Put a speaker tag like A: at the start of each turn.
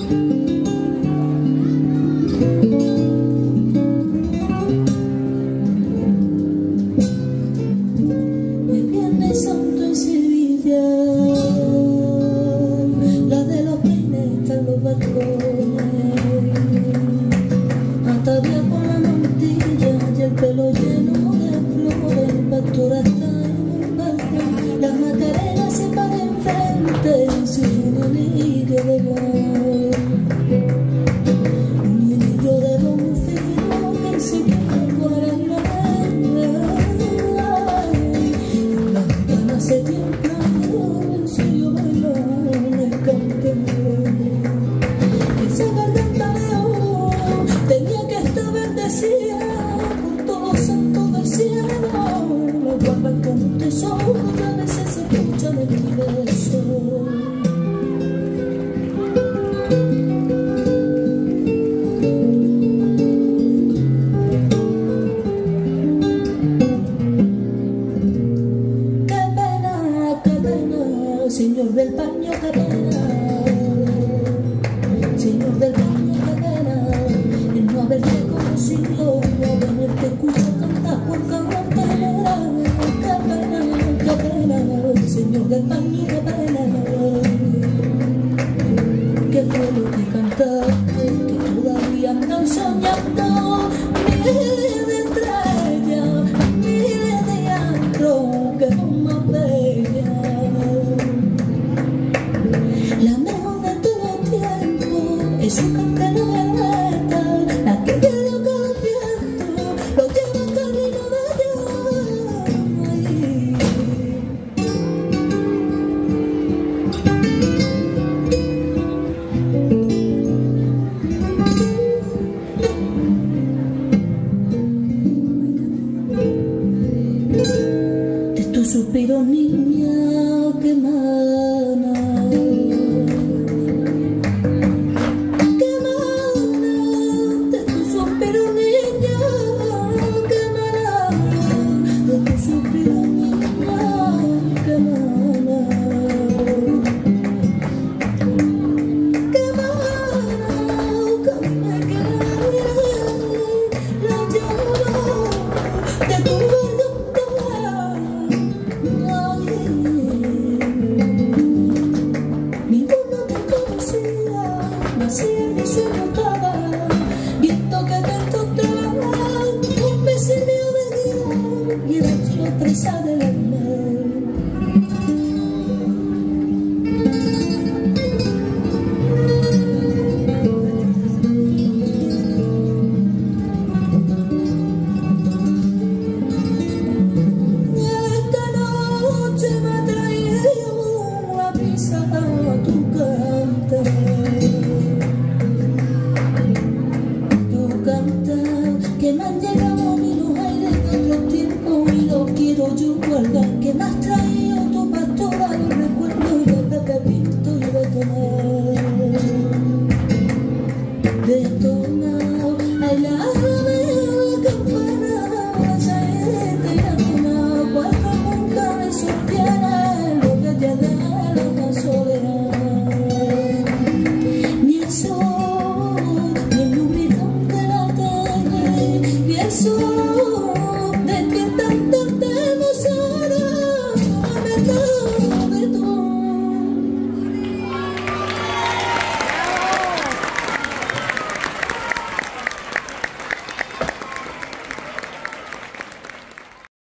A: Pelo lleno de flores, el pastor está en el balcón, la Macarena se para enfrente sin un lirio de gol. Un lirio de ron fino que se queda con la la gitana se tiembla, el suyo bailó en el campero. Esa garganta de oro tenía que estar bendecida santo del cielo, lo guardan como un tesoro y a veces se escucha del universo. Qué pena, señor del paño, qué pena, señor del paño, qué pena, el no haberte conocido, no haberte escuchado cantar por carretera. Qué pena, señor del paño, qué pena.